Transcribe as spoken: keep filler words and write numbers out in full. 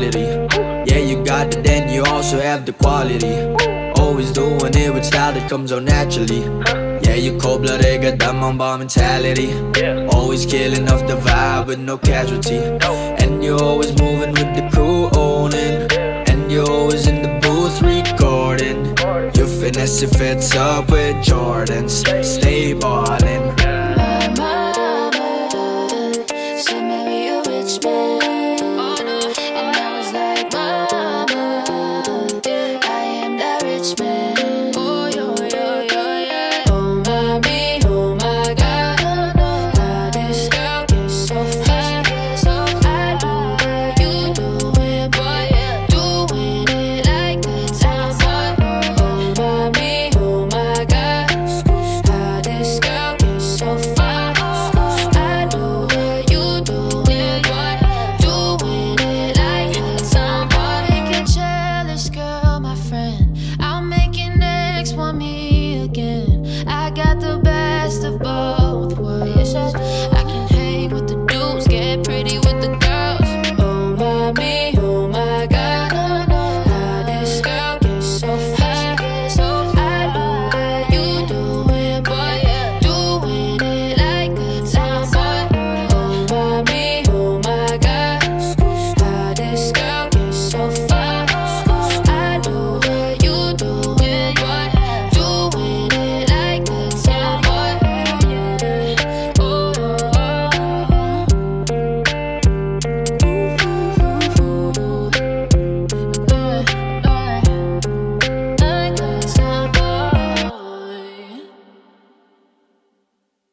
quality. Yeah, you got it, then you also have the quality. Always doing it with style that comes out naturally. Yeah, you cold-blooded, got that mamba mentality. Always killing off the vibe with no casualty. And you're always moving with the crew owning. And you're always in the booth recording. Your finesse, it fits up with Jordans.